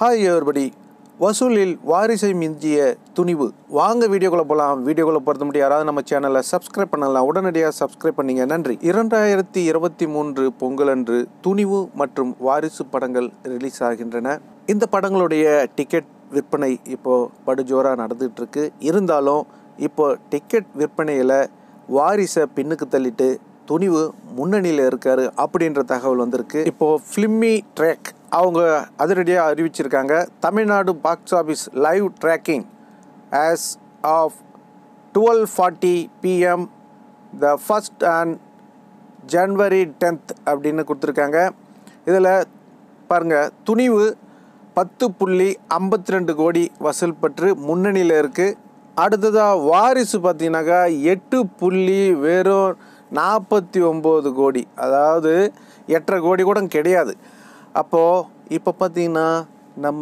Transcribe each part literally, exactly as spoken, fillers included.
Hi everybody. வசூலில் வாரிசை மிஞ்சிய துணிவு. வாங்க வீடியோக்குள்ள போலாம். வீடியோக்குள்ள போறது முடிய யாராவது நம்ம சேனலை சப்ஸ்கிரைப் பண்ணலாம். உடனடியாக சப்ஸ்கிரைப் பண்ணீங்க. நன்றி. இரண்டாயிரத்தி இருபத்தி மூன்று பொங்கலன்று துணிவு மற்றும் வாரிசு படங்கள் ரிலீஸ் ஆகின்றன. இந்த படங்களுடைய டிக்கெட் விற்பனை இப்போ படுஜோராக நடந்துட்டு இருக்கு. இருந்தாலும் இப்போ டிக்கெட் விற்பனையில் வாரிசை பின்னுக்கு தள்ளிட்டு துணிவு முன்னணியில் இருக்காரு அப்படின்ற தகவல் வந்திருக்கு. இப்போது ஃபிலிமி ட்ராக் அவங்க அதிரடியாக அறிவிச்சிருக்காங்க. Tamil Nadu box office live tracking as of twelve forty PM the first and January tenth அப்படின்னு கொடுத்துருக்காங்க. இதில் பாருங்கள், துணிவு பத்து புள்ளி ஐம்பத்தி ரெண்டு கோடி வசூல் பெற்று முன்னணியில் இருக்குது. அடுத்ததாக வாரிசு பார்த்தீங்கன்னாக்கா எட்டு புள்ளி வெறும் நாற்பத்தி ஒம்பது கோடி, அதாவது எட்டரை கோடி கூட கிடையாது. அப்போது இப்போ பார்த்திங்கன்னா நம்ம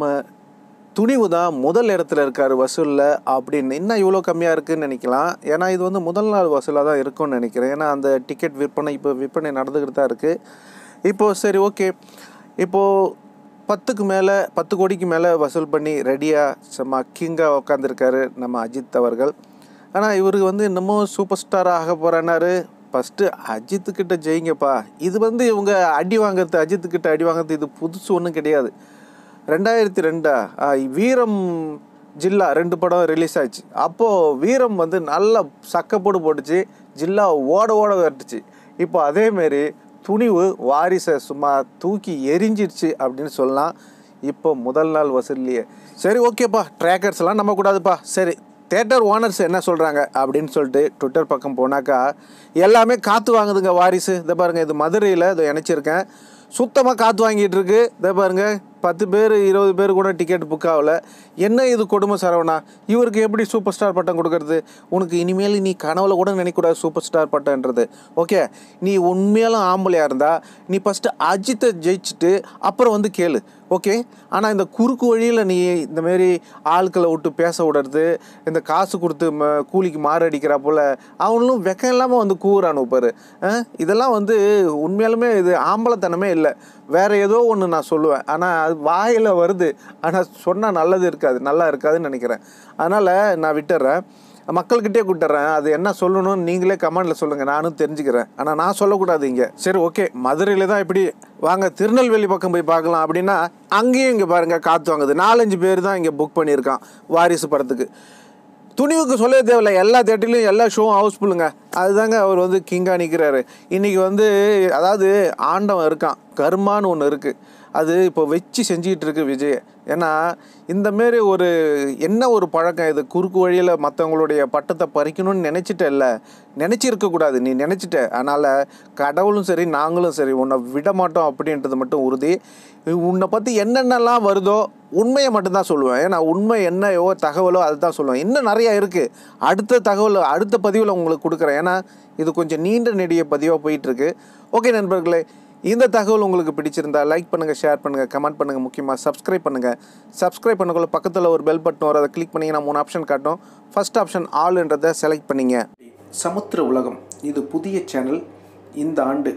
துணிவு தான் முதல் இடத்துல இருக்கார் வசூலில் அப்படின்னு. இன்னும் இவ்வளோ கம்மியாக இருக்குதுன்னு நினைக்கலாம். ஏன்னா இது வந்து முதல் நாள் வசூலாக தான் இருக்கும்னு நினைக்கிறேன். ஏன்னா அந்த டிக்கெட் விற்பனை இப்போ விற்பனை நடந்துக்கிட்டு தான் இருக்குது. இப்போது சரி, ஓகே, இப்போது பத்துக்கு மேலே பத்து கோடிக்கு மேலே வசூல் பண்ணி ரெடியாக சும்மா கிங்காக உட்காந்துருக்காரு நம்ம அஜித் அவர்கள். ஆனால் இவருக்கு வந்து இன்னமும் சூப்பர் ஸ்டாராக ஆக போகிறாரு. ஃபஸ்ட்டு அஜித்துக்கிட்ட ஜெயிங்கப்பா. இது வந்து இவங்க அடி வாங்கிறது, அஜித்துக்கிட்ட அடி வாங்கிறது இது புதுசு ஒன்றும் கிடையாது. ரெண்டாயிரத்தி ரெண்டா வீரம் ஜில்லா ரெண்டு படம் ரிலீஸ் ஆச்சு. அப்போது வீரம் வந்து நல்லா சக்கப்போடு போட்டுச்சு, ஜில்லா ஓட ஓட வரட்டுச்சு. இப்போ அதேமாரி துணிவு வாரிசை சும்மா தூக்கி எரிஞ்சிடுச்சு அப்படின்னு சொல்லலாம். இப்போ முதல் நாள் வசூல்லையே. சரி, ஓகேப்பா, ட்ராக்கர்ஸ்லாம் நம்ப கூடாதுப்பா. சரி, தேட்டர் ஓனர்ஸ் என்ன சொல்கிறாங்க அப்படின்னு சொல்லிட்டு ட்விட்டர் பக்கம் போனாக்கா எல்லாமே காற்று வாங்குதுங்க வாரிசு. இதை பாருங்கள், இது மதுரையில் இதை இணைச்சிருக்கேன். சுத்தமாக காற்று வாங்கிட்டு இருக்கு. இதை பாருங்கள், பத்து பேர் இருபது பேர் கூட டிக்கெட் புக் ஆகலை. என்ன இது கொடுமை சரவணா, இவருக்கு எப்படி சூப்பர் ஸ்டார் பட்டம் கொடுக்கறது? உனக்கு இனிமேல் நீ கனவுல கூட நினைக்கூடாது சூப்பர் ஸ்டார் பட்டம்ன்றது. ஓகே, நீ உண்மையாலும் ஆம்பளையாக இருந்தால் நீ ஃபஸ்ட்டு அஜித்தை ஜெயிச்சுட்டு அப்புறம் வந்து கேளு. ஓகே, ஆனால் இந்த குறுக்கு வழியில் நீ இந்தமாரி ஆட்களை விட்டு பேச விடுறது, இந்த காசு கொடுத்து ம கூலிக்கு மாறு அடிக்கிறா போல் அவனும் வெக்கம் இல்லாமல் வந்து கூறானு பாரு. இதெல்லாம் வந்து உண்மையாலுமே இது ஆம்பளைத்தனமே இல்லை, வேறு ஏதோ ஒன்று நான் சொல்லுவேன். ஆனால் அது வாயில் வருது, ஆனால் சொன்னால் நல்லது இருக்காது, நல்லா இருக்காதுன்னு நினைக்கிறேன். அதனால் நான் விட்டுறேன், மக்கள்கிட்டே கூட்டுறேன். அது என்ன சொல்லணும்னு நீங்களே கமெண்டில் சொல்லுங்கள், நானும் தெரிஞ்சுக்கிறேன். ஆனால் நான் சொல்லக்கூடாது இங்கே. சரி, ஓகே, மதுரையில் தான் இப்படி, வாங்க திருநெல்வேலி பக்கம் போய் பார்க்கலாம் அப்படின்னா அங்கேயும் இங்கே பாருங்கள் காற்று வாங்குது. நாலஞ்சு பேர் தான் இங்கே புக் பண்ணியிருக்கான் வாரிசு படத்துக்கு. துணிவுக்கு சொல்லவே தேவையில்லை, எல்லா தேட்டர்லையும் எல்லா ஷோவும் ஹவுஸ்ஃபுல்லுங்க. அதுதாங்க அவர் வந்து கிங்காக நிற்கிறாரு இன்றைக்கி. வந்து அதாவது ஆண்டவன் இருக்கான், கர்மான்னு ஒன்று இருக்குது, அது இப்போ வச்சு செஞ்சிகிட்டு இருக்கு விஜய். ஏன்னா இந்தமாரி ஒரு என்ன ஒரு பழக்கம் இது, குறுக்கு வழியில் மற்றவங்களுடைய பட்டத்தை பறிக்கணும்னு நினச்சிட்ட இல்லை, நினச்சிருக்கக்கூடாது, நீ நினச்சிட்ட. அதனால் கடவுளும் சரி நாங்களும் சரி உன்னை விட மாட்டோம் அப்படின்றது மட்டும் உறுதி. உன்னை பற்றி என்னென்னலாம் வருதோ உண்மையை மட்டும்தான் சொல்லுவேன். ஏன்னா உண்மை என்னையோ தகவலோ அதுதான் சொல்லுவேன். இன்னும் நிறையா இருக்குது, அடுத்த தகவல் அடுத்த பதிவில் உங்களுக்கு கொடுக்குறேன். ஏன்னா இது கொஞ்சம் நீண்ட நெடிய பதிவாக போயிட்டுருக்கு. ஓகே நண்பர்களே, இந்த தகவல் உங்களுக்கு பிடிச்சிருந்தால் லைக் பண்ணுங்கள், ஷேர் பண்ணுங்கள், கமெண்ட் பண்ணுங்கள், முக்கியமாக சப்ஸ்கிரைப் பண்ணுங்கள். சப்ஸ்கிரைப் பண்ணக்குள்ள பக்கத்தில் ஒரு பெல் பட்டன் வரும், அதை கிளிக் பண்ணிங்கன்னா மூணு ஆப்ஷன் காட்டும். ஃபஸ்ட் ஆப்ஷன் ஆல்ன்றதை செலக்ட் பண்ணிங்க. சமுத்திர உலகம் இது புதிய சேனல். இந்த ஆண்டு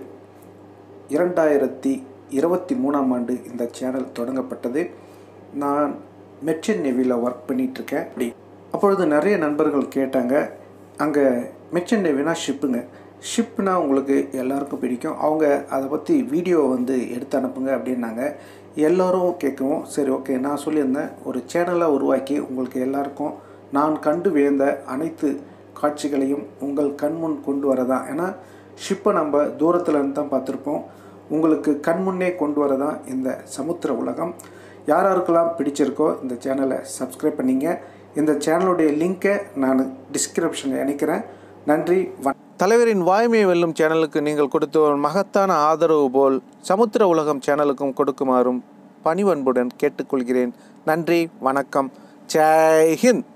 இரண்டாயிரத்தி இருபத்தி மூணாம் ஆண்டு இந்த சேனல் தொடங்கப்பட்டது. நான் மெர்ச்சன்ட் நேவியில் ஒர்க் பண்ணிகிட்ருக்கேன். அப்படி அப்பொழுது நிறைய நண்பர்கள் கேட்டாங்க, அங்கே மெர்ச்சன்ட் நேவினா ஷிப்புங்க, ஷிப்னா உங்களுக்கு எல்லாருக்கும் பிடிக்கும், அவங்க அதை பற்றி வீடியோ வந்து எடுத்து அனுப்புங்க அப்படின்னாங்க. எல்லோரும் கேட்கவும் சரி, ஓகே, நான் சொல்லியிருந்தேன் ஒரு சேனலை உருவாக்கி உங்களுக்கு எல்லாருக்கும் நான் கண்டு வியந்த அனைத்து காட்சிகளையும் உங்கள் கண்முன் கொண்டு வரதான். ஏன்னா ஷிப்பை நம்ம தூரத்தில் இருந்து தான் பார்த்துருப்போம், உங்களுக்கு கண்முன்னே கொண்டு வரதான் இந்த சமுத்திர உலகம். யார் யாருக்கெல்லாம் பிடிச்சிருக்கோ இந்த சேனலை சப்ஸ்கிரைப் பண்ணிங்க. இந்த சேனலுடைய லிங்க்கை நான் டிஸ்கிரிப்ஷனில் இணைக்கிறேன். நன்றி. தலைவரின் வாய்மையை வெல்லும் சேனலுக்கு நீங்கள் கொடுத்த ஒரு மகத்தான ஆதரவு போல் சமுத்திர உலகம் சேனலுக்கும் கொடுக்குமாறும் பணிவன்புடன் கேட்டுக்கொள்கிறேன். நன்றி, வணக்கம், ஜெய் ஹிந்த்.